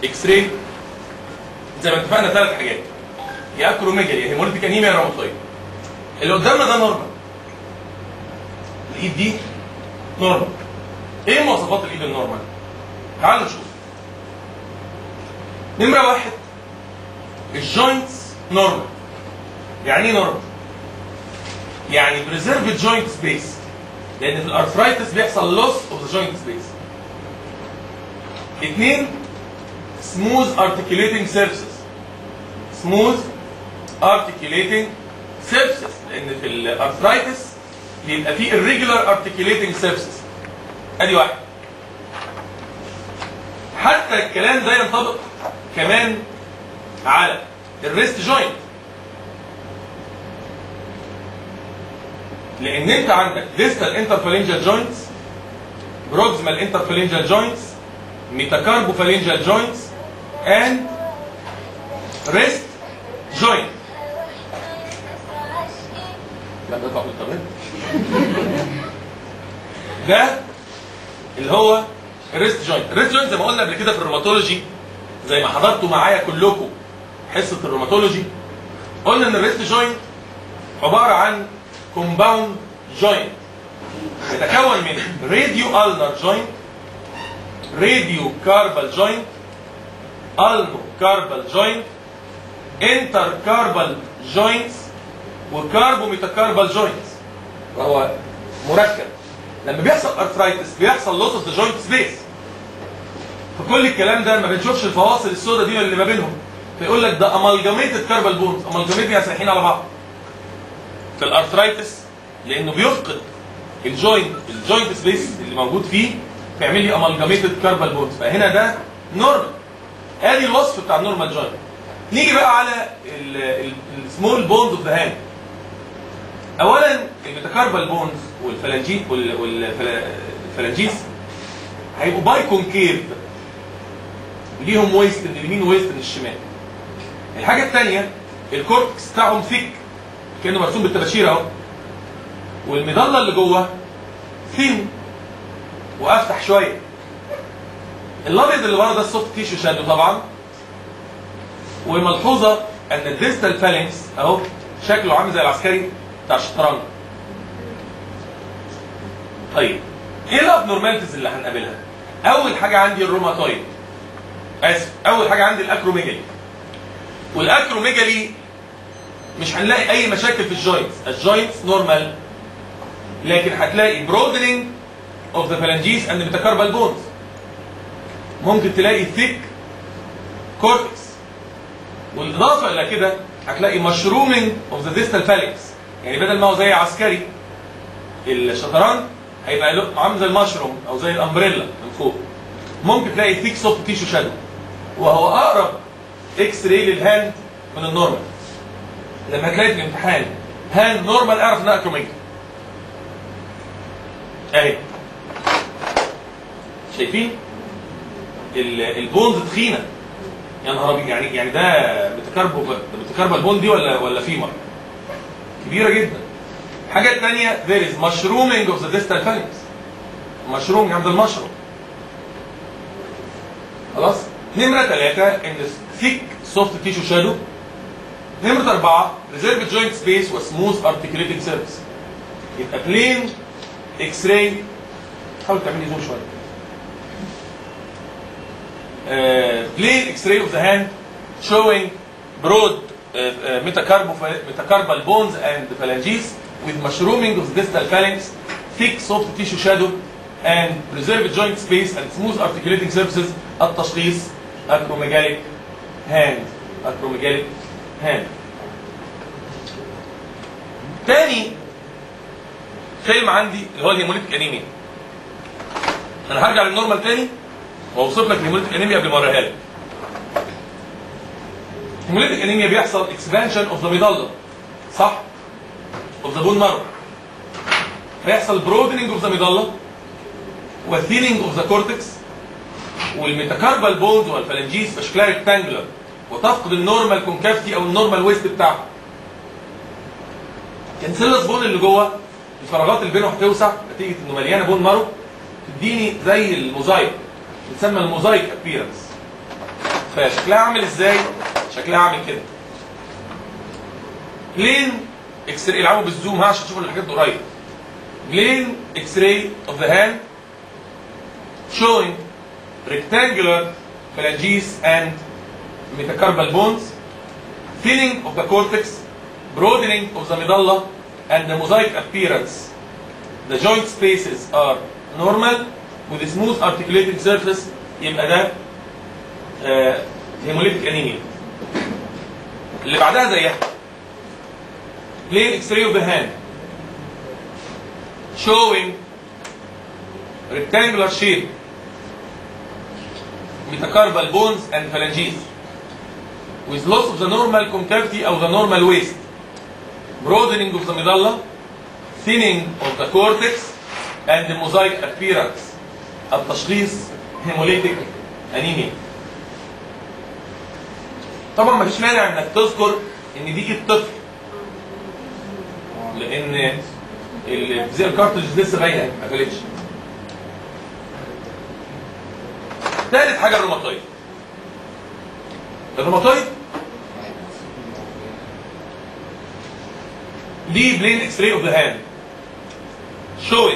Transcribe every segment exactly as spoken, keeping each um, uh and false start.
اكس راي زي ما اتفقنا ثلاث حاجات، يا اكروميجالي يا هيموليتيك انيميا يا روماتويد. اللي قدامنا ده نورمال، الايد دي نورمال. ايه مواصفات الايد النورمال؟ تعالوا نشوف. نمره واحد، الجوينتس نورمال. يعني ايه نورمال؟ يعني بريزيرفد جوينت سبيس، لان في الارثرايتس بيحصل لوس اوف ذا جوينت سبيس. اثنين، سموث ارتكيوليتنج سيرفيسز. سموث ارتكيوليتنج سيرفيسز، لان في الارثرايتس بيبقى فيه irregular articulating surfaces. ادي واحد. حتى الكلام ده ينطبق كمان على الريست جوينت، لان انت عندك distal interphalangeal joints، proximal interphalangeal joints، metacarpophalangeal joints and wrist joint. لا ده طبعا تمام. ده اللي هو الريست جوينت. الريست جوينت زي ما قلنا قبل كده في الروماتولوجي، زي ما حضرتوا معايا كلكم حصه الروماتولوجي، قلنا ان الريست جوينت عباره عن كومباوند جوينت يتكون من راديو النر جوينت، راديو كاربال جوينت، النو كاربال جوينت، انتر كاربال جوينتس، وكاربو ميتاكاربال جوينتس. وهو مركب. لما بيحصل ارثرايتس بيحصل لوس اوف ذا جوينت سبيس. فكل الكلام ده ما بنشوفش الفواصل السوداء دي اللي ما بينهم، فيقول لك ده امالجاميتد كاربال بونز. امالجاميتد يعني سايحين على بعض. في الارثرايتس لانه بيفقد الجوينت الجوينت سبيس اللي موجود فيه، فيعمل لي امالجاميتد كاربال بونز. فهنا ده نورمال. ادي الوصف بتاع النورمال جوينت. نيجي بقى على السمول بونز اوف ذا هاند. اولا الميتاكاربال بونز والفلانجي والفلانجيس هيبقوا باي كونكيف، ليهم ويست من اليمين وويست من الشمال. الحاجه الثانيه الكورتكس بتاعهم ثيك كانه مرسوم بالطباشير اهو، والمظله اللي جوه ثين وافتح شويه. الابيض اللي ورا ده السوفت تيشو شادو طبعا. وملحوظه ان الديستال فالنكس اهو شكله عامل زي العسكري بتاع الشطرنج. طيب ايه الابنورماليتيز اللي هنقابلها؟ اول حاجه عندي الروماتويد، اسف اول حاجه عندي الاكروميجالي. والاكروميجالي مش هنلاقي اي مشاكل في الجوينتس، الجوينتس نورمال، لكن هتلاقي برودنينج اوف ذا فالانجيس اند ميتاكاربال بونز. ممكن تلاقي ثيك كورتكس، والاضافه الى كده هتلاقي مشرومينج اوف ذا ديستال فالنكس. يعني بدل ما هو زي عسكري الشطرنج هيبقى له عامل زي المشروم او زي الامبريلا من فوق. ممكن تلاقي ثيك سوفت تيشو شادو، وهو اقرب اكس راي للهاند من النورمال. لما هتلاقي في الامتحان هاند نورمال اعرف انها اكروميجالي. اهي شايفين البونز تخينه يا نهار ابيض. يعني يعني ده متكربو متكربه البون دي ولا ولا فيمر كبيره جدا. الحاجه الثانيه there is mushrooming of the distal phalanx. مشروم عند المشروم. خلاص. نمره ثلاثه ان thick soft tissue shadow. نمره اربعه reserved joint space و smooth articulating surface. يبقى plain اكس راي. حاول تعملي زوم شويه. Uh, plain X-ray of the hand showing broad uh, uh, metacarpal bones and phalanges with mushrooming of the distal phalanx, thick soft tissue shadow, and preserved joint space and smooth articulating surfaces. التشخيص acromegalic hand. acromegalic hand. تاني فيلم عندي اللي هو الهيموليتيك انيميا. انا هرجع للنورمال تاني واوصف لك الهيموليتيك انيميا قبل ما اوريها لك. الهيموليتيك انيميا بيحصل اكسبانشن اوف ذا ميدالا، صح؟ اوف ذا بون مارو. فيحصل برودنينج اوف ذا ميدالا وثينينج اوف ذا كورتكس، والميتاكاربال بونز والفالنجيز بشكلها ريكتانجولار وتفقد النورمال كونكافيتي او النورمال ويست بتاعها. كانسيلس بون اللي جوه الفراغات اللي بينهم هتوسع نتيجه انه مليانه بون مارو، تديني زي الموزايك، بتسمى الموزايك ابيرنس. فشكلها عامل ازاي؟ شكلها عامل كده. بلين اكس راي، العبوا بالزوم ها عشان تشوفوا الحاجات دي قريب. بلين اكس راي اوف ذا هاند showing rectangular phalanges and metacarpal bones, thinning of the cortex, broadening of the medulla, and the mosaic appearance. The joint spaces are normal with a smooth articulating surface. يبقى ده هيموليتيك انيميا. اللي بعدها زيها. Plain X-ray of the hand showing rectangular shape, metacarpal bones and phalanges with loss of the normal concavity or the normal waist, broadening of the medulla, thinning of the cortex, and the mosaic appearance. التشخيص هيموليتيك انيميا. طبعا مفيش مانع انك تذكر ان دي الطفل، لان زي الكارتريج لسه باينه ما قفلتش. ثالث حاجه الروماتويد. الروماتويد دي بلين اكس راي اوف ذا هاند showing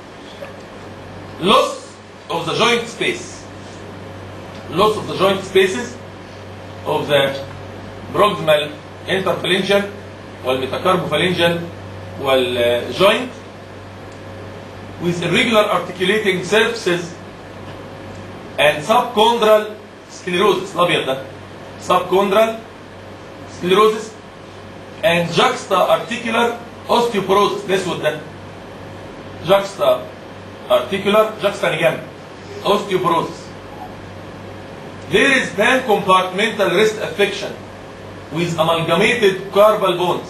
loss of the joint space, loss of the joint spaces of the proximal interphalangeal والميتاكاربوفالنجال والjoint with irregular articulating surfaces and subchondral sclerosis. الابيض ده subchondral sclerosis and juxta articular osteoporosis. الاسود ده juxta articular juxta يعني جنب osteoporosis. There is pan-compartmental wrist affection with amalgamated carpal bones.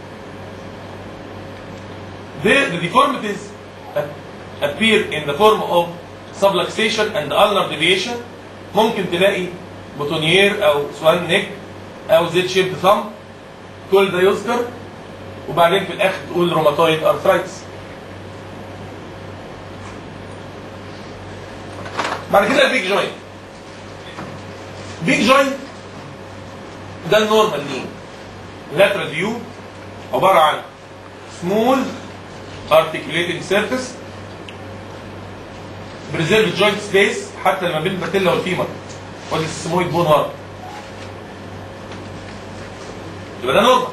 There, the deformities appear in the form of subluxation and ulnar deviation. ممكن تلاقي بوتونيير أو سوان نيك أو زيت شيب ثumb. كل ده يذكر وبعدين في الآخر تقول روماتويد أرثرايتس. بعد كده البيج جوينت. بيج جوينت ده النورمال لين lateral view عباره عن smooth articulating surface preserved joint space حتى اللي ما بين الباتيلا والفيمر وادي السمويد بون ورا. يبقى ده نورمال.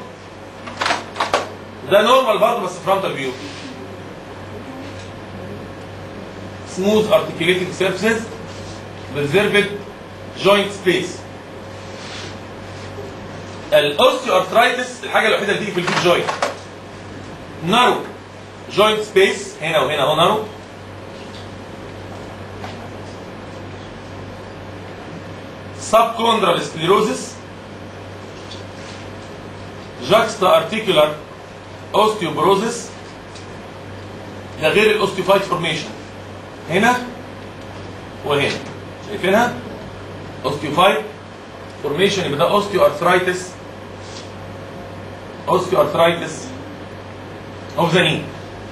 ده نورمال برضه بس فرونتال فيو. smooth articulating surfaces preserved joint space. الاوستيو ارثرايتس الحاجه الوحيده اللي تيجي في البيج جوينت نارو جوينت سبيس هنا وهنا اهو نارو. subchondral sclerosis, juxta articular osteoporosis. ده غير الاوستيوفايت فورميشن هنا وهنا شايفينها اوستيوفايت فورميشن. يبقى ده اوستيو ارثرايتس اوستيو ارثرايتس اوف ذا ني.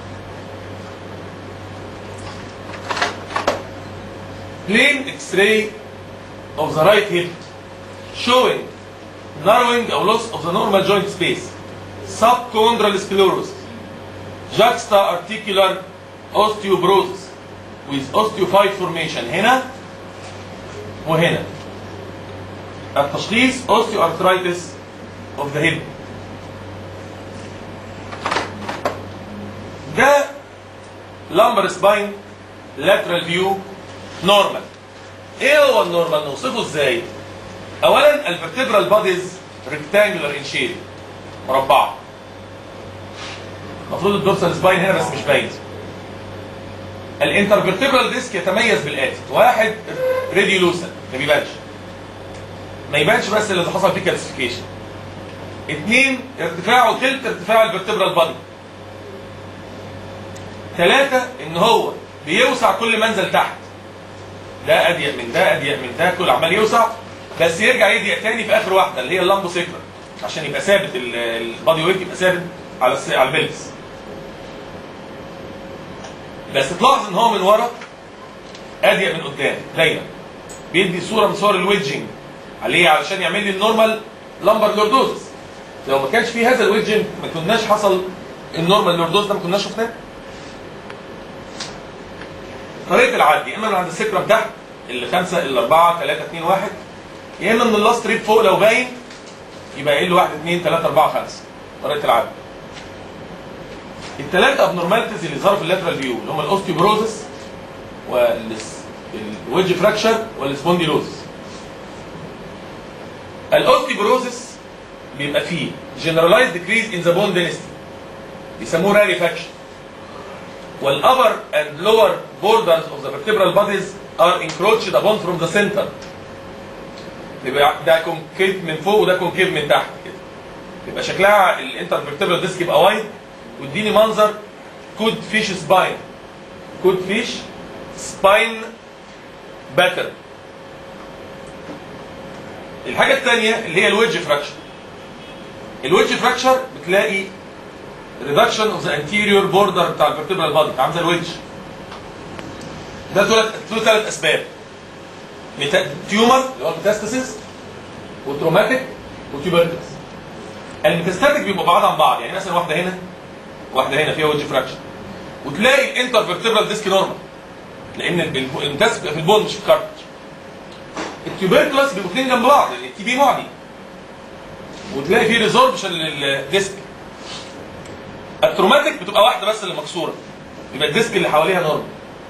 plain X-ray of the right hip showing narrowing or loss of the normal joint space, subchondral sclerosis, juxta articular osteoporosis with osteophyte formation هنا وهنا. التشخيص osteoarthritis of the hip. ده lumbar spine lateral view normal. ايه هو النورمال؟ نوصفه ازاي؟ اولا الفرتبرال بوديز rectangular in shape مربعه. المفروض الدورسال سباين هنا بس مش باين. الانترفرتبرال ديسك يتميز بالاتي: واحد ريديولوسال ما بيبانش ما يبانش بس اللي حصل فيه كالسيفيكيشن. اثنين ارتفاعه تلت ارتفاع الفرتبرال بادي. ثلاثة ان هو بيوسع كل ما انزل تحت. ده اضيق من ده اضيق من ده كل عمال يوسع بس يرجع يضيق تاني في اخر واحده اللي هي اللامبو سيكرا عشان يبقى ثابت البادي ويت يبقى ثابت على على البلس. بس تلاحظ ان هو من ورا اضيق من قدام دايما. بيدي صوره من صور الويدجنج عليه علشان يعمل لي النورمال لامبر لوردوزس. لو ما كانش في هذا الويدج ما كناش حصل النورمال لوردوز ده، ما كناش شفناه. طريقه العد يا اما من عند السكرم تحت اللي خمسه اللي اربعه ثلاثه اثنين واحد، يا اما من اللاست ريب فوق لو باين يبقى قايل له واحد اثنين ثلاثه اربعه خمسه. طريقه العد. الثلاثه ابنورماليتيز اللي ظهروا في اللاترال فيو اللي هم الاوستيوبروزس والويدج فراكشر والسبونديلوزس. الاوستيوبروزس بيبقى فيه generalized decrease in the bone density بيسموه rarefaction. والupper and lower borders of the vertebral bodies are encroached upon from the center. يبقى ده كونكيف من فوق وده كونكيف من تحت كده. يبقى شكلها الانترفيرتبرال ديسك يبقى وايد واديني منظر كود فيش سباين. كود فيش سباين باترن. الحاجة الثانية اللي هي الويدج فراكشر. الويدج فراكشر بتلاقي reduction of the anterior border بتاع الفرتبرال بادي عامل زي الويدج. ده له ثلاث اسباب. تيومر اللي هو الميتاستاسيس وتروماتيك وتيوبركلس. الميتاستاتيك بيبقوا بعاد عن بعض، يعني مثلا واحده هنا واحده هنا فيها ويدج فراكشر وتلاقي الانترفيرتبرال ديسك نورمال لان الميتاستاسيك بيبقى في البون مش في الكارتج. التيوبركلس بيبقوا اثنين جنب بعض لان التي بي معدي وتلاقي فيه ريزوربشن للديسك. التروماتيك بتبقى واحده بس اللي مكسوره يبقى الديسك اللي حواليها نورمال.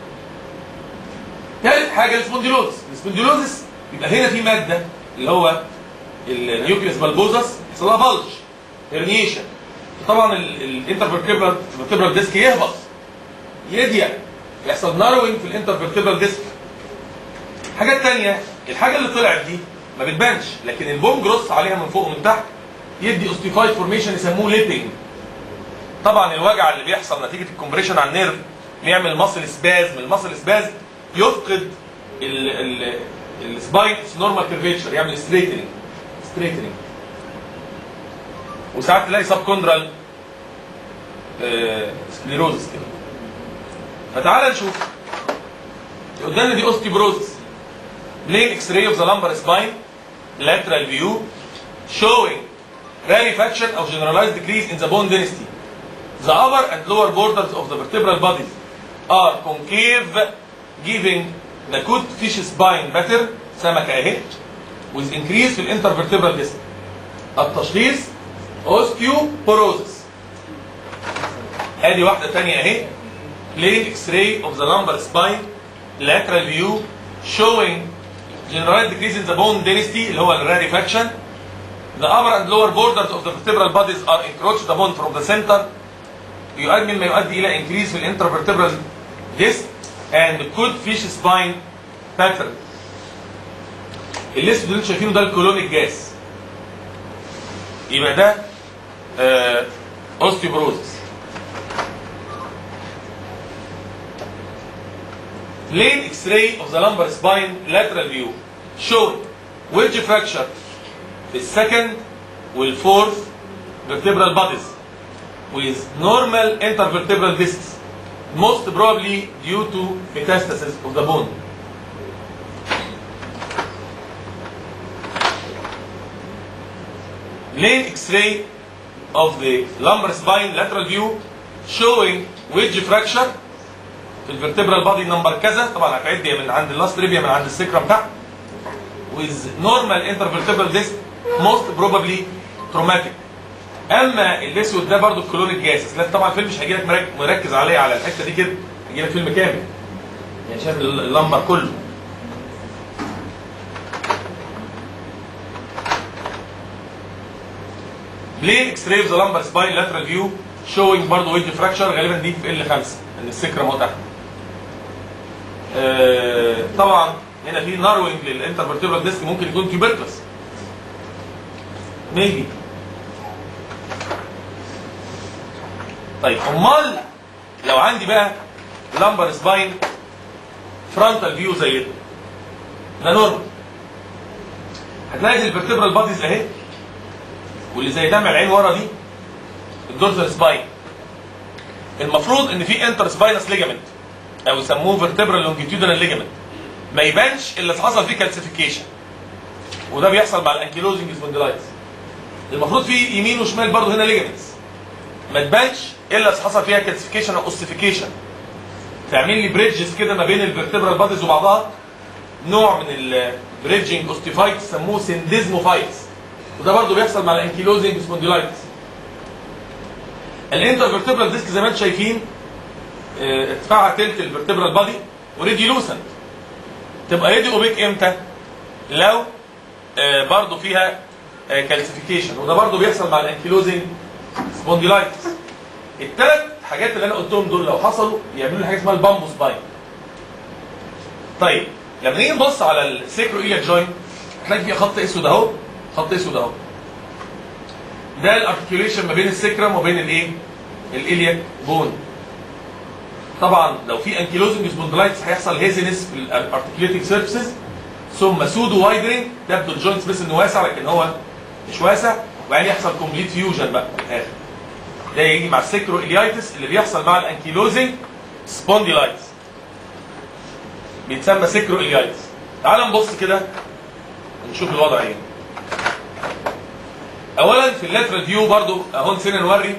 ثالث حاجه السبونديلوزس. السبونديلوزس يبقى هنا في ماده اللي هو النيوكليوس بالبوزس يحصل لها بلج هرنيشن. طبعا الانترفيرتبرال ديسك يهبط يضيق يحصل ناروينج في الانترفيرتبرال ديسك. الحاجه الثانيه الحاجه اللي طلعت دي ما بتبانش لكن البون جروس عليها من فوق ومن تحت يدي اوستيفايد فورميشن يسموه ليبنج. طبعا الوجع اللي بيحصل نتيجه الكومبريشن على النيرف بيعمل ماسل سبازم. الماسل سبازم يفقد السباين نورمال كيرفيتشر يعمل ستريتنج ستريتنج وساعات تلاقي سب كوندرال سكليروزس كده. فتعال نشوف قدامنا دي اوستيوبروزس. plain x-ray of the lumbar spine lateral view showing rarefaction of generalized decrease in the bone density. The upper and lower borders of the vertebral bodies are concave giving the good fish spine pattern سمكة اهي with increase في الانترفيرتبرال disc. التشخيص osteoporosis. ادي واحدة تانية اهي plain x-ray of the lumbar spine lateral view showing generalized decrease in the bone density اللي هو rarefaction. The upper and lower borders of the vertebral bodies are encroached upon from the center يؤدي مما يؤدي الى increase في الانترفيرتبرال disc and good fish spine pattern. الاسود اللي انتم شايفينه ده الكولونيك جاس يبقى ده اوستيوبروزس. plain x-ray of the lumbar spine lateral view showing wedge fracture في السكند والفورث vertebral bodies with normal intervertebral discs most probably due to metastasis of the bone. Plain x-ray of the lumbar spine lateral view showing wedge fracture في الفرتبرال بادي نمبر كذا. طبعا هتعد من عند اللاست ريبيا من عند السكرم تحت with normal intervertebral disc most probably traumatic. اما الاسود ده برضو الكولونيك جاسس. لكن طبعا الفيلم مش هيجي لك مركز عليه على الحته دي كده هيجي لك فيلم كامل يعني شايف اللمبر كله. ليه اكس راي اوف ذا لمبر سباين لاترال فيو شوينج برضه ويدج فراكشر غالبا دي في ال خمسه ان السكرم اهو تحت. آه طبعا هنا في ناروينج للانترفيرتبرال ديسك ممكن يكون تيوبركلس ميبي. طيب امال لو عندي بقى لمبر سباين فرونتال فيو زي ده ده نورمال هتلاقي الفرتبرال باديز اهي واللي زي دمع العين ورا دي الدورزال سباين. المفروض ان في انتر سباينس ليجامنت او يسموه فيرتبرال لونجيتيودنال ليجامنت ما يبانش الا حصل فيه كالسيفيكيشن. وده بيحصل مع الانكيلوزنج سبونديلايتس. المفروض في يمين وشمال برضه هنا ليجمنتس ما تبانش الا اذا حصل فيها كالسيفيكيشن او اوستيفيكيشن، تعمل لي بريدجز كده ما بين الفرتبرال باديز وبعضها، نوع من البريدجنج اوستيفايتس سموه سنديزموفايتس، وده برضه بيحصل مع الانكيلوزنج سبونديلايتس. الانترفرتبرال ديسك زي ما انتم شايفين اه ارتفاعها تلت الفرتبرال بادي وريدي لوسنت. تبقى ريدي اوبيك امتى؟ لو اه برضه فيها اه كالسيفيكيشن، وده برضه بيحصل مع الانكيلوزنج سبونديلايتس. الثلاث حاجات اللي انا قلتهم دول لو حصلوا يعملوا لي حاجه اسمها البامبوس باين. طيب لما نيجي نبص على السيكرو ايلياك جوينت هتلاقي فيها خط اسود اهو، خط اسود اهو. ده الارتكيوليشن ما بين السكرم وبين الايه؟ الايلياك بون. طبعا لو في انكيلوزنج سبونديلايتس هيحصل هيزنس في الارتكيوليتنج سيرفيسز، ثم سودو وايدرنج، تبدو الجوينت سبيس انه واسع لكن هو مش واسع، وبعدين يحصل كومبليت فيوجن بقى في الاخر. ده يجي مع السيكرو إليايتس اللي بيحصل مع الانكيلوزنج سبونديلايتس، بيتسمى سيكرو إليايتس. تعال نبص كده نشوف الوضع ايه. اولا في اللاترال فيو برضو اهو نسينا نوري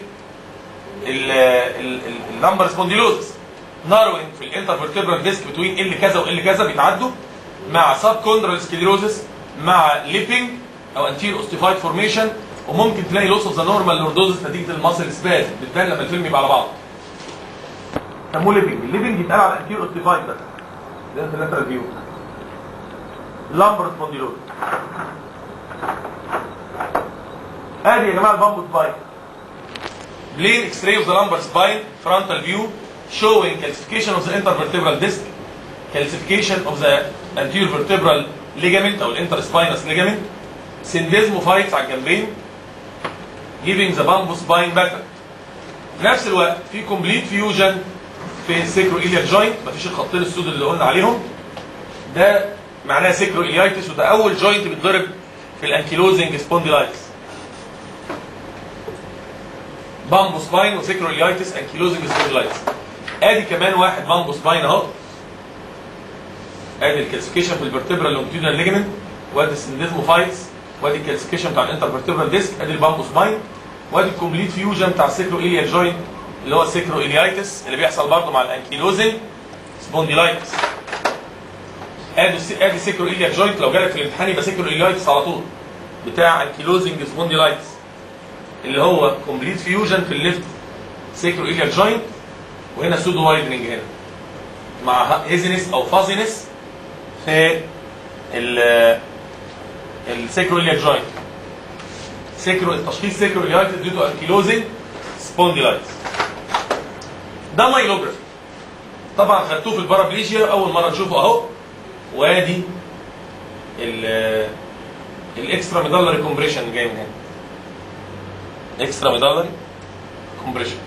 اللامبر سبونديلوزس ناروينج في الانترفرتبرال ديسك بتوين ال كذا وال كذا بيتعدوا، مع سب كوندرال سكليروزس، مع ليبنج او انتير اوستيفايد فورميشن، وممكن تلاقي لوس اوف ذا نورمال لوردوزس نتيجه الماسل سباز، بتبان لما الفيلم يبقى على بعض. سموه ليبنج، الليبنج يتقال على الانتير اوستيفايد بس. ده في اللاترال فيو. لامبر سبونديلوز. ادي يا جماعه البامبو سباين. بلين اكس راي اوف ذا لامبر سباين فرونتال فيو showing calcification of the intervertebral disc, calcification of the anterior vertebral ligament او الانترسباينس ligament, syndesmophytes على الجنبين giving the bamboo spine pattern. في نفس الوقت في complete fusion في السيكرو إلياك جوينت، مفيش الخطين السود اللي قلنا عليهم. ده معناه سيكرو إليايتس، وده اول جوينت بيتضرب في الانكيلوزنج سبونديلايتس. بامبو سباين وسيكرو إليايتس انكيلوزنج سبونديلايتس. ادي كمان واحد بامبو سباين اهو. ادي الكالسيفيكيشن في الفرتبرال لونجيتودينال ليجمنت، وادي السنديزموفايتس، وادي الكالسيفيكيشن بتاع الانترفرتبرال ديسك، ادي البامبو سباين، وادي الكومبليت فيوجن بتاع السيكرو إلياك جوينت اللي هو السيكرو إليايتس اللي بيحصل برضه مع الانكيلوزنج سبونديلايتس. ادي ادي سيكرو إلياك جوينت، لو جالك في الامتحان يبقى سيكرو إليايتس على طول بتاع انكيلوزنج سبونديلايتس اللي هو كومبليت فيوجن في الليفت سيكرو إلياك جوينت، وهنا سودو وايدنج هنا مع هيزنس او فازنس في ال السيكرو إلياك جوينت. سيكرو التشخيص سيكرو إليايتس ديو تو انكيلوزنج سبونديلايتس. ده مايلوجرافي طبعا خدتوه في البارابليجيا اول مره نشوفه اهو. وادي ال الاكسترا ميدالري كومبريشن جاي من هنا، اكسترا ميدالري كومبريشن.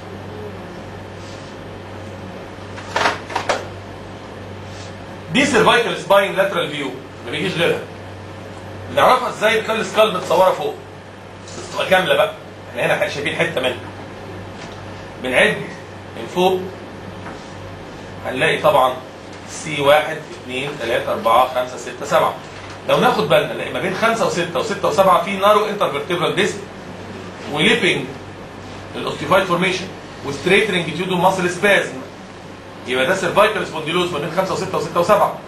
دي سيرفايكال سباين لاترال فيو ما بيجيش غيرها. نعرفها ازاي؟ بتلاقي السكال متصوره فوق بس تبقى كامله بقى. احنا هنا شايفين حته منها. بنعد من فوق هنلاقي طبعا سي واحد اثنين ثلاثة أربعة خمسة ستة سبعة. لو ناخد بالنا نلاقي ما بين خمسة وستة وستة وسبعة في نارو انترفرتبرال ديسك وليبنج الاوستيفايد فورميشن وستريتنج تيودو ماسل سبازم. يبقى ده سيرفايكال سبونديلوز ما بين خمسة وستة وستة وسبعة.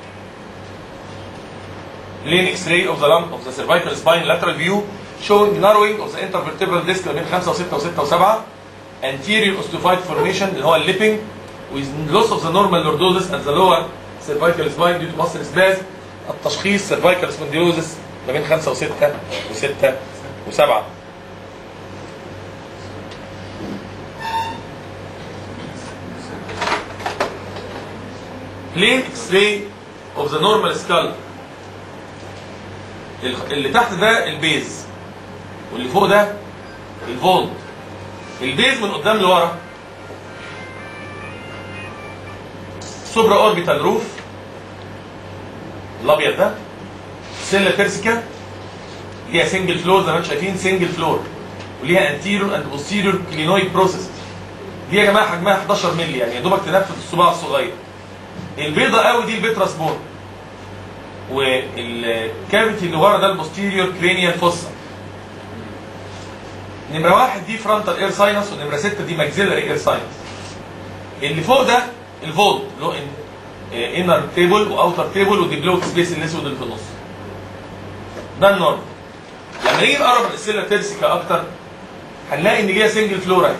لين اكس راي اوف ذا لامب اوف ذا سيرفايكال سباين لاترال فيو showing narrowing of the intervertebral disc ما بين خمسة وستة وستة وسبعة. anterior osteophyte formation اللي هو الليبنج with loss of the normal lordosis at the lower cervical spine due to muscle spasm. التشخيص cervical spondylosis ما بين خمسة وستة وستة وسبعة. plain x-ray of the normal skull. اللي تحت ده البيز واللي فوق ده الفولد. البيز من قدام لورا سوبرا اوربيتال روف الابيض ده، سيلا تيرسيكا ليها سنجل فلور زي ما انتم شايفين، سنجل فلور، وليها انتيريور اند بوستيريور كلينويد بروسيس. دي يا جماعه حجمها حداشر مللي، يعني يا دوبك تنفذ الصباع الصغير. البيضه قوي دي البيتراس بون. والكافيتي اللي ورا ده البوستيريور كرينيال فوسا. نمره واحد دي فرونتال اير ساينس، ونمره سته دي ماكسيلاري اير ساينس. اللي فوق ده الفولت له انر تيبل واوتر تيبل وديبلوك سبيس الاسود اللي في النص. ده النورمال. لما نيجي نقرب من السيلا تيرسيكا اكتر هنلاقي ان ليها سنجل فلورا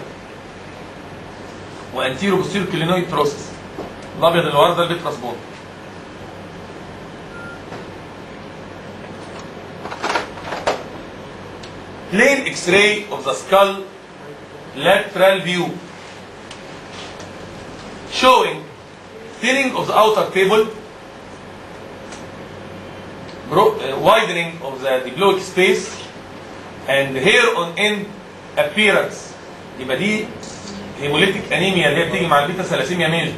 وانتيرو بوستيرو كلينويد بروسيس. الابيض اللي ورا ده البيتراس بون. Plain X-ray of the skull lateral view showing thinning of the outer table, bro, uh, widening of the diploic space, and hair on end appearance. يبقى دي هيموليتيك انيميا اللي هي بتيجي مع البيتا ثلاسيميا ميجر.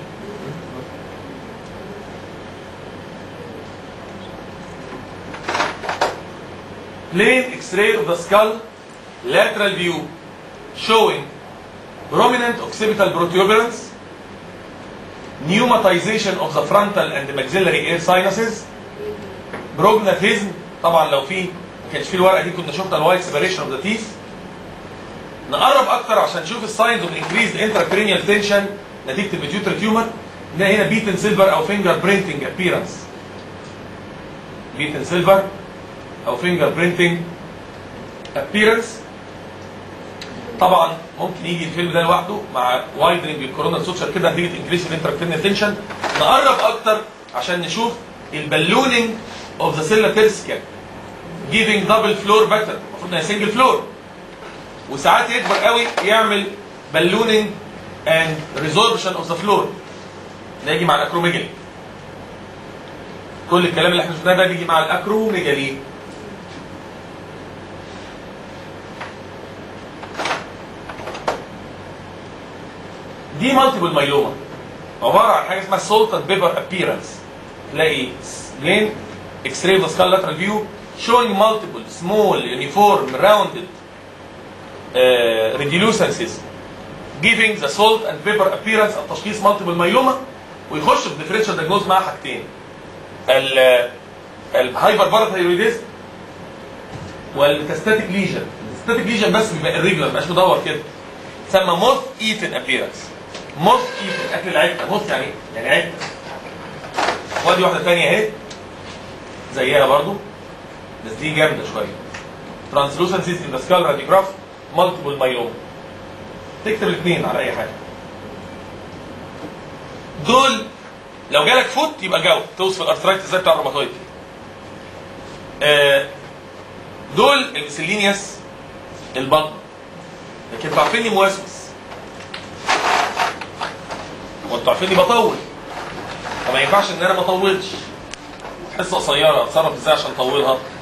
Plain X-ray of the skull lateral view showing prominent occipital protuberance, pneumatization of the frontal and the maxillary air sinuses, prognathism. طبعا لو في ما كانش في الورقه دي كنا شفنا الوايت سيبريشن اوف ذا تيث. نقرب اكتر عشان نشوف الساينز اوف انكريزد انتراكرينيال تنشن نتيجه البيتيوتري تيومر. ده هنا بيتن سيلفر او فينجر برينتنج ابييرنس. بيتن سيلفر او فينجر برينتنج ابييرنس. طبعا ممكن يجي الفيلم ده لوحده مع وايدنج للكورونا سوتشر كده نتيجه انكريس الانتراكرينيال تنشن. نقرب اكتر عشان نشوف البالونينج اوف ذا سيلا تيرسيكا جيفنج دبل فلور باترن. المفروض انها سنجل فلور، وساعات يكبر قوي يعمل بالونينج اند ريزوربشن اوف ذا فلور. ده يجي مع الاكروميجالي. كل الكلام اللي احنا شفناه ده بيجي مع الاكروميجالي. دي مالتيبل مايلوما عباره عن حاجه اسمها سولت اند بيبر ابييرنس. تلاقي بلين اكس راي اوف سكال لاترال فيو showing multiple small uniform rounded uh, radiolucences giving the salt and pepper appearance of تشخيص مالتيبل مايلوما. ويخش في ديفرنشال دايجنوز مع حاجتين، الهايبر باراثايرويديزم والميتاستاتيك ليجن. الميتاستاتيك ليجن بس بيبقى الريجولار، ما بيبقاش مدور كده. تسمى موث ايتن ابييرنس. موث ايتن اكل العجله. موث يعني يعني عجله. ودي واحده ثانيه اهي زيها برضو بس دي جامده شويه. ترانسلوسنسيز ان ذا سكال راديوجراف مالتيبل مايلوما. تكتب الاثنين على اي حاجه. دول لو جالك فوت يبقى جاوب توصف الارثرايتس زي بتاع الروماتويد. آه دول الميسلينيوس البطن. لكن انتوا عارفيني موسوس وانتوا عارفيني بطول، فما ينفعش ان انا ما اطولش. حصه قصيره اتصرف ازاي عشان اطولها؟